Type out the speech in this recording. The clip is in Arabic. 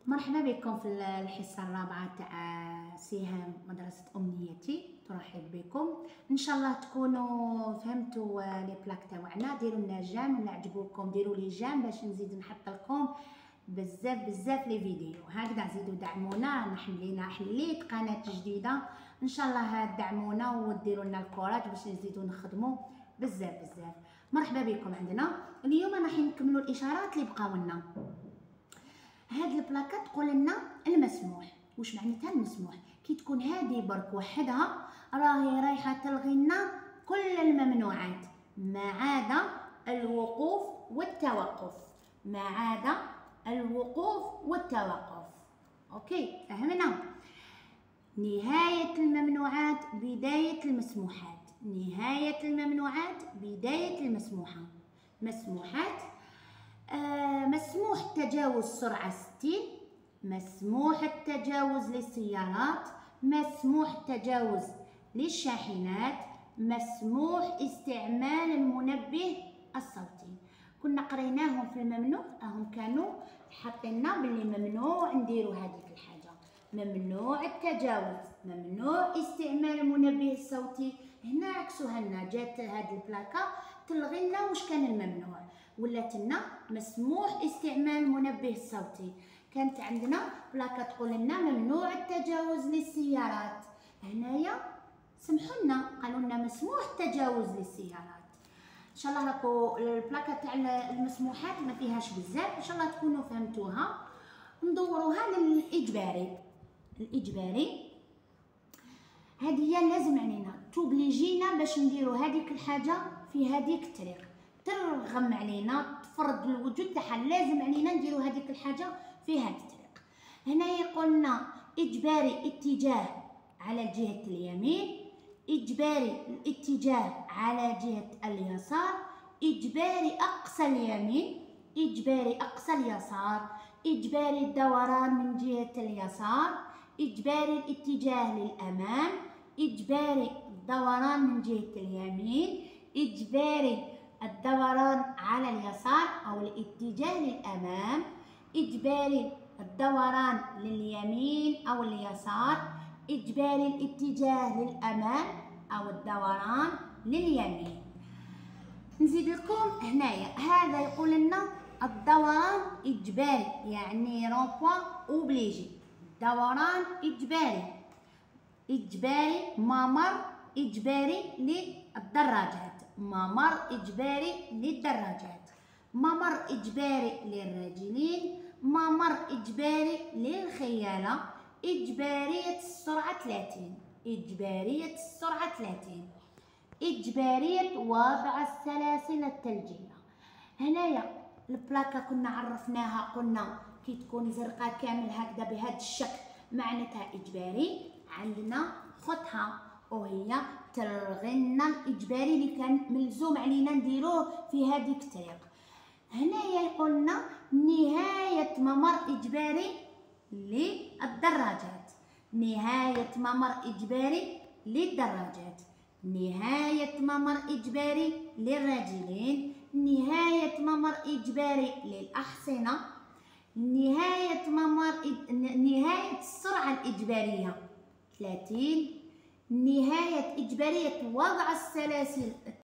مرحبا بكم في الحصة الرابعة تاع سهام مدرسة أمنيتي. ترحب بكم، إن شاء الله تكونوا فهمتوا لي بلاك تاعنا. ديروا لنا جيم ولا عجبوكم، ديروا لي جيم باش نزيد نحط لكم بزاف لي فيديو. هكذا زيدوا دعمونا، حليت قناة جديدة إن شاء الله. دعمونا وديروا لنا الكوراج باش نزيدوا نخدموا بزاف. مرحبا بكم عندنا اليوم. راح نكملوا الإشارات اللي بقاو لنا. هاد البلاكه تقول لنا المسموح. واش معناتها المسموح؟ كي تكون هذه برك وحدها راهي رايحه تلغي لنا كل الممنوعات ما عدا الوقوف والتوقف. ما عدا الوقوف والتوقف. اوكي، فهمنا؟ نهايه الممنوعات بدايه المسموحات. نهايه الممنوعات بدايه المسموحه. مسموحات مسموح تجاوز سرعة 60، مسموح التجاوز للسيارات، مسموح التجاوز للشاحنات، مسموح استعمال المنبه الصوتي. كنا قريناهم في الممنوع، راهم كانوا حاطيننا باللي ممنوع نديروا هذيك الحاجة. ممنوع التجاوز، ممنوع استعمال المنبه الصوتي. هنا عكسوها لنا، جات هاد البلاكه تلغي لنا واش كان الممنوع، ولات لنا مسموح استعمال المنبه الصوتي. كانت عندنا بلاكه تقول لنا ممنوع التجاوز للسيارات، هنايا سمحوا لنا قالوا لنا مسموح التجاوز للسيارات. ان شاء الله راكو البلاكه تاع المسموحات ما فيهاش بزاف، ان شاء الله تكونوا فهمتوها. ندوروها للاجباري. الاجباري هذه لازم علينا توبليجينا باش نديروا هذيك الحاجه في هذيك الطريق، ترغم علينا، تفرض الوجود تاعها، لازم علينا نديروا هذيك الحاجه في هذه الطريق. هنا يقولنا اجباري اتجاه على جهه اليمين، اجباري الاتجاه على جهه اليسار، اجباري اقصى اليمين، اجباري اقصى اليسار، اجباري الدوران من جهه اليسار، اجباري الاتجاه للامام، اجباري الدوران من جهه اليمين، اجباري الدوران على اليسار أو الاتجاه للأمام، إجباري الدوران لليمين أو اليسار، إجباري الاتجاه للأمام أو الدوران لليمين. نزيد لكم هنايا، هذا يقول لنا الدوران إجباري، يعني رومبوان أوبليجي. دوران إجباري، إجباري ممر إجباري للدراجات، ممر إجباري للدراجات، ممر إجباري للراجلين، ممر إجباري للخيالة، إجبارية السرعة 30، إجبارية السرعة 30، إجبارية وضع السلاسل الثلجية. هنايا البلاكة كنا عرفناها، قلنا كي تكون زرقاء كامل هكذا بهذا الشكل معناتها إجباري. عندنا خطها وهي تلغينا الإجباري اللي كان ملزوم علينا نديروه في هذيك الطريق. هنايا يقولنا نهاية ممر إجباري للدراجات، نهاية ممر إجباري للدراجات، نهاية ممر إجباري للراجلين، نهاية ممر إجباري للأحصنة، نهاية السرعة الإجبارية 30، نهاية إجبارية وضع السلاسل